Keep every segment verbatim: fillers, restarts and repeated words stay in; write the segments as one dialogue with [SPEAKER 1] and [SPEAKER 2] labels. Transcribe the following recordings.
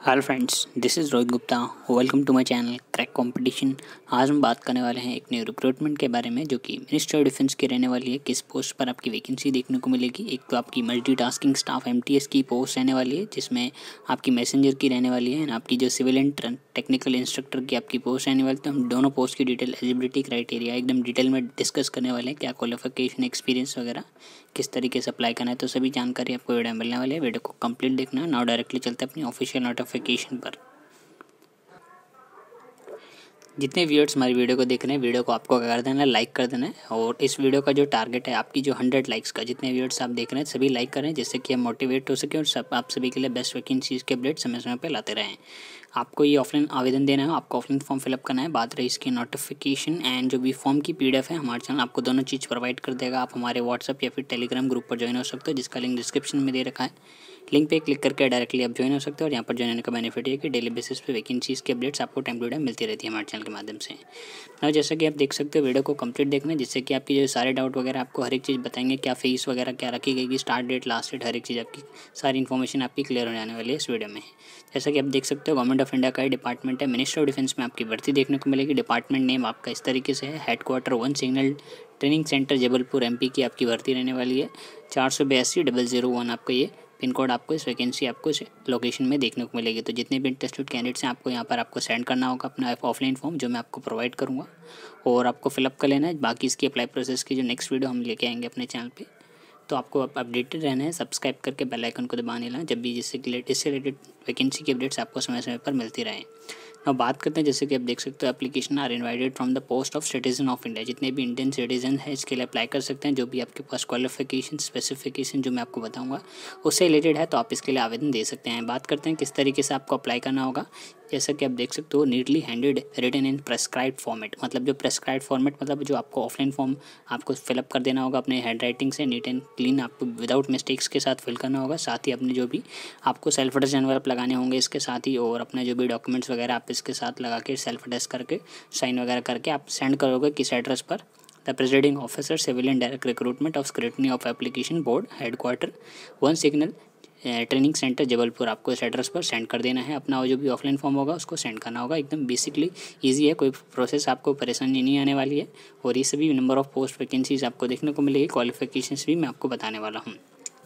[SPEAKER 1] Hello friends, this is Rohit Gupta. Welcome to my channel Crack Competition. आज हम बात करने वाले हैं एक न्यू रिक्रूटमेंट के बारे में जो कि मिनिस्ट्री ऑफ डिफेंस की रहने वाली है। किस पोस्ट पर आपकी वैकेंसी देखने को मिलेगी? एक तो आपकी मल्टीटास्किंग स्टाफ एमटीएस की पोस्ट रहने वाली है जिसमें आपकी मैसेंजर की रहने वाली है, एंड आपकी जो सिविल एंड टेक्निकल इंस्ट्रक्टर की आपकी पोस्ट रहने वाली है। तो हम दोनों पोस्ट की डिटेल, एलिजिबिलिटी क्राइटेरिया एकदम डिटेल में डिस्कस करने वाले हैं, क्या क्वालिफिकेशन, एक्सपीरियंस वगैरह किस तरीके से अप्लाई करना है। तो सभी जानकारी आपको वीडियो में मिलने वाली है। वीडियो को कंप्लीट देखना है। नाउ डायरेक्टली चलते हैं अपनी ऑफिशियल नोटिफिकेशन पर। जितने व्यूअर्स हमारी वीडियो को देख रहे हैं, वीडियो को आपको कर देना है, लाइक कर देना है। और इस वीडियो का जो टारगेट है आपकी जो हंड्रेड लाइक्स का, जितने व्यूअर्स आप देख रहे हैं सभी लाइक करें जिससे कि हम मोटिवेट हो सके और सब आप सभी के लिए बेस्ट वैकेंसीज के अपडेट समय समय पर लाते रहें। आपको ये ऑफलाइन आवेदन देना है, आपको ऑफलाइन फॉर्म फिलअप करना है। बात रही इसकी नोटिफिकेशन एंड जो भी फॉर्म की पीडीएफ है, हमारे चैनल आपको दोनों चीज़ प्रोवाइड कर देगा। आप हमारे व्हाट्सअप या फिर टेलीग्राम ग्रुप पर ज्वाइन हो सकते हो जिसका लिंक डिस्क्रिप्शन में दे रखा है। लिंक पे क्लिक करके डायरेक्टली आप ज्वाइन हो सकते हो। और यहाँ पर ज्वाइन होने का बेनिफिट है कि डेली बेसिस पे वैकेंसीज के अपडेट्स आपको टाइम टू टाइम मिलती रहती है हमारे चैनल के माध्यम से। और जैसा कि आप देख सकते हो, वीडियो को कंप्लीट देखना है जिससे कि आपकी जो सारे डाउट वगैरह आपको हर एक चीज़ बताएंगे, क्या फीस वगैरह क्या रखी गई, स्टार्ट डेट, लास्ट डेट, हर एक चीज़ आपकी सारी इन्फॉर्मेशन आपकी क्लियर हो जाने वाली है इस वीडियो में। जैसा कि आप देख सकते हो, गवर्नमेंट ऑफ इंडिया का डिपार्टमेंट है, मिनिस्ट्री ऑफ डिफेंस में आपकी भर्ती देखने को मिलेगी। डिपार्टमेंट नेम आपका इस तरीके से है, headquarter one signal training centre Jabalpur MP की आपकी भर्ती रहने वाली है। चार सौ बयासी डबल जीरो वन आपका ये पिन कोड आपको इस वैकेंसी आपको इस लोकेशन में देखने को मिलेगी। तो जितने भी इंटरेस्टेड कैंडिडेट्स हैं, आपको यहाँ पर आपको सेंड करना होगा अपना ऑफलाइन फॉर्म जो मैं आपको प्रोवाइड करूँगा और आपको फिलअप कर लेना है। बाकी इसकी अप्लाई प्रोसेस की जो नेक्स्ट वीडियो हम लेके आएंगे अपने चैनल पे, तो आपको अपडेटेड रहना है। सब्सक्राइब करके बेल आइकन को दबाने लेना जब भी जिससे इससे रिलेटेड वैकेंसी की अपडेट्स आपको समय समय पर मिलती रहें। अब बात करते हैं, जैसे कि आप देख सकते हो, application are invited from the post of citizen of India. जितने भी इंडियन सिटीजन है इसके लिए अप्लाई कर सकते हैं। जो भी आपके पास क्वालिफिकेशन स्पेसिफिकेशन जो मैं आपको बताऊंगा उससे रिलेटेड है तो आप इसके लिए आवेदन दे सकते हैं। बात करते हैं किस तरीके से आपको अप्लाई करना होगा। जैसा कि आप देख सकते हो, neatly handed written in prescribed format, मतलब जो प्रेस्क्राइब्ड फॉर्मेट मतलब जो आपको ऑफलाइन फॉर्म आपको फिलअप कर देना होगा अपने हैंड राइटिंग से, नीट एंड क्लीन आपको विदाउट मिस्टेक्स के साथ फिल करना होगा। साथ ही अपने जो भी आपको सेल्फ अटेस्ट एनवलप लगाने होंगे इसके साथ ही, और अपने जो भी डॉक्यूमेंट्स वगैरह आप इसके साथ लगा के सेल्फ अटेस्ट करके साइन वगैरह करके आप सेंड करोगे किस एड्रेस पर? The presiding officer civilian direct recruitment of scrutiny of application board, headquarter one signal training centre Jabalpur. आपको इस एड्रेस पर सेंड कर देना है। अपना जो भी ऑफलाइन फॉर्म होगा उसको सेंड करना होगा। एकदम बेसिकली इजी है, कोई प्रोसेस आपको परेशानी नहीं आने वाली है। और ये सभी नंबर ऑफ पोस्ट वैकेंसीज आपको देखने को मिलेगी। क्वालिफिकेशंस भी मैं आपको बताने वाला हूँ।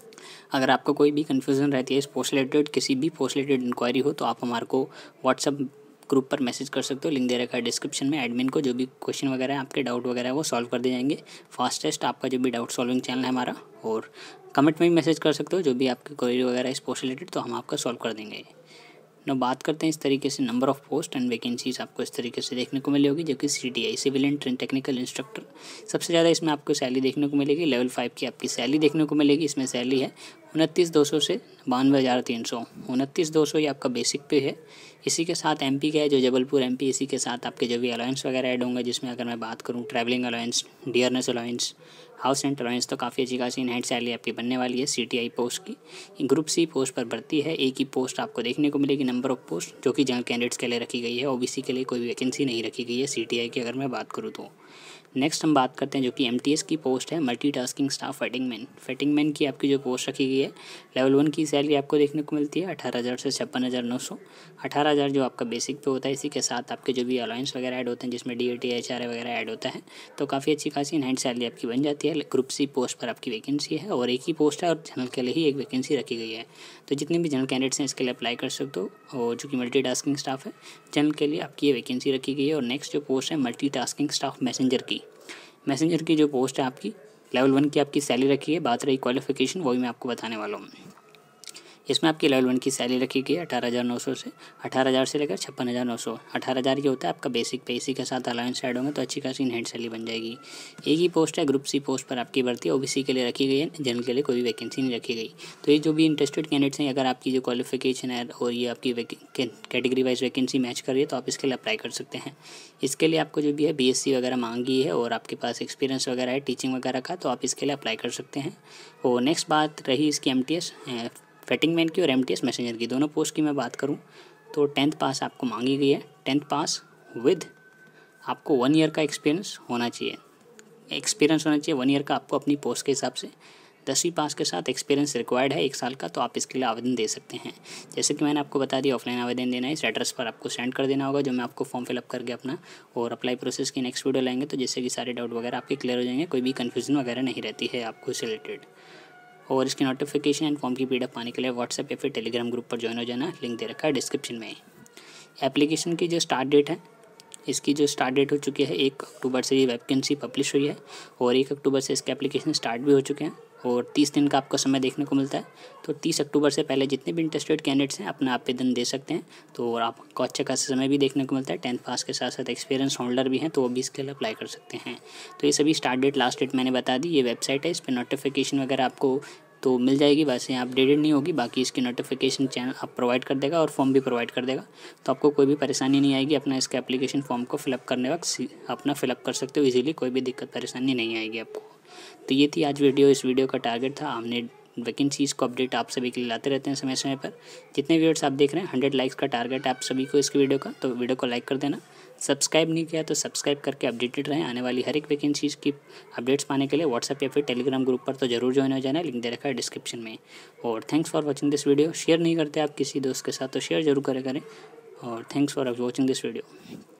[SPEAKER 1] अगर आपको कोई भी कन्फ्यूज़न रहती है इस पोस्ट रिलेटेड, किसी भी पोस्ट रिलेटेड इंक्वायरी हो, तो आप हमारे को व्हाट्सअप ग्रुप पर मैसेज कर सकते हो। लिंक दे रखा है डिस्क्रिप्शन में। एडमिन को जो भी क्वेश्चन वगैरह है, आपके डाउट वगैरह है वो सॉल्व कर दिए जाएंगे। फास्टेस्ट आपका जो भी डाउट सॉल्विंग चैनल है हमारा। और कमेंट में भी मैसेज कर सकते हो जो भी आपकी क्वेरी वगैरह इस पोस्ट रिलेटेड, तो हम आपका सॉल्व कर देंगे। ना बात करते हैं इस तरीके से number of post and vacancies आपको इस तरीके से देखने को मिली होगी, जो कि C T I civil and technical instructor सबसे ज़्यादा इसमें आपको सैलरी देखने को मिलेगी। लेवल फाइव की आपकी सैलरी देखने को मिलेगी। इसमें सैलरी है उनतीस दो सौ से बानवे हज़ार तीन सौ उनतीस दो सौ ये आपका बेसिक पे है। इसी के साथ एमपी का है जो जबलपुर एमपी, इसी के साथ आपके जो भी अलाउंस वगैरह ऐड होंगे, जिसमें अगर मैं बात करूँ travelling allowance, dearness allowance, house rent allowance, तो काफ़ी अच्छी खासी इनहैंड सैलरी आपकी बनने वाली है सीटीआई पोस्ट की। ग्रुप सी पोस्ट पर भर्ती है। एक ही पोस्ट आपको देखने को मिलेगी। नंबर ऑफ पोस्ट जो कि जनरल कैंडिडेट्स के लिए रखी गई है, ओबीसी के लिए कोई वैकेंसी नहीं रखी गई है सीटीआई की अगर मैं बात करूँ तो। नेक्स्ट हम बात करते हैं जो कि एमटीएस की पोस्ट है, मल्टीटास्किंग स्टाफ फेटिंगमैन। फेटिंगमैन की आपकी जो पोस्ट रखी गई है, लेवल वन की सैलरी आपको देखने को मिलती है अठारह हज़ार से छप्पन हज़ार नौ सौ अठारह हज़ार जो आपका बेसिक पे होता है। इसी के साथ आपके जो भी अलाउंस वगैरह ऐड होते हैं, जिसमें D A T H R वगैरह ऐड होता है, तो काफ़ी अच्छी खासी इनहैंड सैलरी आपकी बन जाती है। ग्रुप सी पोस्ट पर आपकी वैकेंसी है और एक ही पोस्ट है और जनरल के लिए ही एक वैकेंसी रखी गई है। तो जितने भी जनरल कैंडिडेट्स हैं इसके लिए अप्लाई कर सकते हो। और जो कि मल्टीटास्किंग स्टाफ है, जनरल के लिए आपकी ये वैकेंसी रखी गई है। और नेक्स्ट जो पोस्ट है मल्टीटास्किंग स्टाफ मैसेंजर की, मैसेंजर की जो पोस्ट है आपकी लेवल वन की आपकी सैलरी रखी है। बात रही क्वालिफिकेशन, वो भी मैं आपको बताने वाला हूँ। इसमें आपकी लेवल वन की सैलरी रखी गई है अठारह हज़ार नौ सौ से अठारह हज़ार से लेकर छप्पन हज़ार नौ सौ अठारह हज़ार ये होता है आपका बेसिक पे। इसी के साथ अलाउंस ऐड होंगे तो अच्छी खासी इनहैंड सैलरी बन जाएगी। एक ही पोस्ट है, ग्रुप सी पोस्ट पर आपकी भर्ती है, ओबीसी के लिए रखी गई है, जनरल के लिए कोई वैकेंसी नहीं रखी गई। तो ये जो भी इंटरेस्टेड कैंडिडेट्स हैं, अगर आपकी जो क्वालिफिकेशन है और ये आपकी कैटेगरी वाइज वैकेंसी मैच कर रही है तो आप इसके लिए अप्लाई कर सकते हैं। इसके लिए आपको जो भी है बीएससी वगैरह मांगी है और आपके पास एक्सपीरियंस वगैरह है टीचिंग वगैरह का, तो आप इसके लिए अप्लाई कर सकते हैं। और नेक्स्ट बात रही इसकी एमटीएस फेटिंगमैन की और एमटीएस मैसेंजर की, दोनों पोस्ट की मैं बात करूं तो टेंथ पास आपको मांगी गई है। टेंथ पास विद आपको वन ईयर का एक्सपीरियंस होना चाहिए। एक्सपीरियंस होना चाहिए वन ईयर का आपको अपनी पोस्ट के हिसाब से। द दसवीं पास के साथ एक्सपीरियंस रिक्वायर्ड है एक साल का, तो आप इसके लिए आवेदन दे सकते हैं। जैसे कि मैंने आपको बता दिया, ऑफलाइन आवेदन देना है, इस एड्रेस पर आपको सेंड कर देना होगा, जो मैं आपको फॉर्म फिलअप करके अपना और अप्लाई प्रोसेस की नेक्स्ट वीडियो लाएंगे, तो जिससे कि सारे डाउट वगैरह आपके क्लियर हो जाएंगे, कोई भी कन्फ्यूजन वगैरह नहीं रहती है आपको इससे रिलेटेड। और इसकी नोटिफिकेशन एंड फॉर्म की पीडीएफ पाने के लिए व्हाट्सएप या फिर टेलीग्राम ग्रुप पर ज्वाइन हो जाना, लिंक दे रखा है डिस्क्रिप्शन में। एप्लीकेशन की जो स्टार्ट डेट है, इसकी जो स्टार्ट डेट हो चुकी है, एक अक्टूबर से ये वैकेंसी पब्लिश हुई है और एक अक्टूबर से इसके एप्लीकेशन स्टार्ट भी हो चुके हैं और तीस दिन का आपको समय देखने को मिलता है। तो तीस अक्टूबर से पहले जितने भी इंटरेस्टेड कैंडिडेट्स हैं अपना आवेदन दे सकते हैं। तो और आपको अच्छा खासा समय भी देखने को मिलता है। टेंथ पास के साथ साथ एक्सपीरियंस होल्डर भी हैं तो वो भी इसके लिए अप्लाई कर सकते हैं। तो ये सभी स्टार्ट डेट लास्ट डेट मैंने बता दी। ये वेबसाइट है, इस पर नोटिफिकेशन वगैरह आपको तो मिल जाएगी, वैसे यहाँ अपडेटेड नहीं होगी, बाकी इसकी नोटिफिकेशन चैनल आप प्रोवाइड कर देगा और फॉर्म भी प्रोवाइड कर देगा। तो आपको कोई भी परेशानी नहीं आएगी, अपना इसका एप्लीकेशन फॉर्म को फिलअप करने वक्त अपना फिलअप कर सकते हो इजीली, कोई भी दिक्कत परेशानी नहीं आएगी आपको। तो ये थी आज वीडियो। इस वीडियो का टारगेट था, हमने वैकेंसीज़ को अपडेट आप सभी के लिए लाते रहते हैं समय समय पर। जितने व्यूअर्स आप देख रहे हैं, हंड्रेड लाइक्स का टारगेट है आप सभी को इसकी वीडियो का, तो वीडियो को लाइक कर देना। सब्सक्राइब नहीं किया तो सब्सक्राइब करके अपडेटेड रहें आने वाली हर एक वैकेंसीज़ की अपडेट्स पाने के लिए। व्हाट्सएप या फिर टेलीग्राम ग्रुप पर तो जरूर ज्वाइन हो जाना, लिंक दे रखा है डिस्क्रिप्शन में। और thanks for watching this video. Share नहीं करते आप किसी दोस्त के साथ तो शेयर जरूर करें करें और thanks for watching this video.